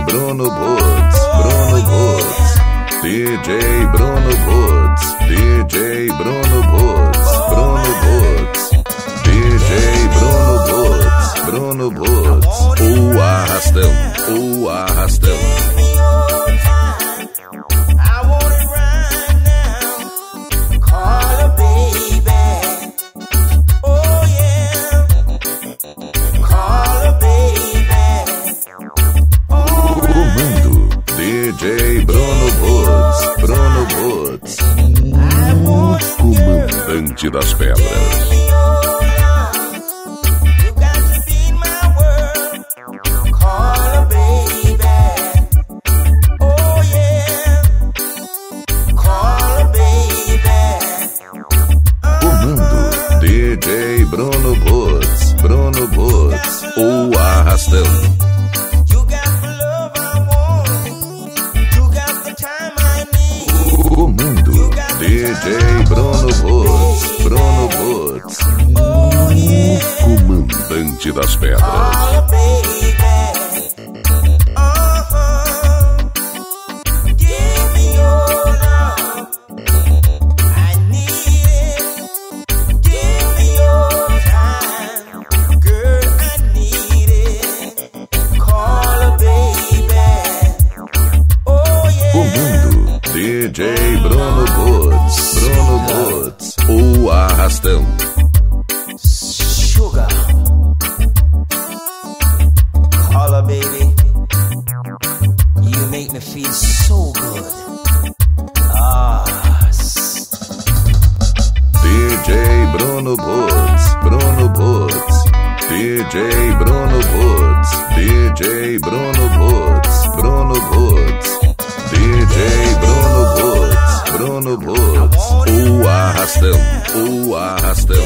Bruno Boots, Bruno Boots, DJ Bruno Boots, DJ Bruno Boots, Bruno Boots, DJ Bruno Boots, Bruno Boots, o arrastão, o arrastão. DJ Bruno Boots, Bruno Boots, o comandante das pedras. Comando DJ Bruno Boots, Bruno Boots, o arrastão. Comando DJ Bruno Boots, Bruno Boots, o comandante das pedras. DJ Bruno Boots, Bruno Boots, o arrastão. Sugar, call her baby. You make me feel so good. DJ Bruno Boots, Bruno Boots, DJ Bruno Boots, DJ Bruno Boots, Bruno Boots, DJ Bruno Boots, Bruno Boots, o arrastão, o arrastão.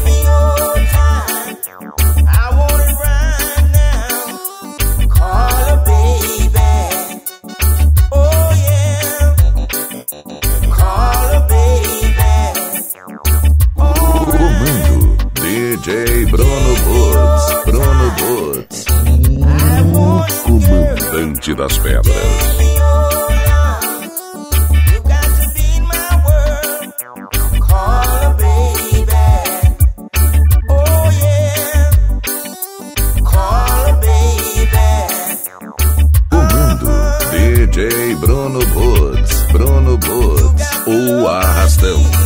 Comando DJ Bruno Boots, Bruno Boots, o comandante das pedras. DJ Bruno Boots, Bruno Boots, o arrastão.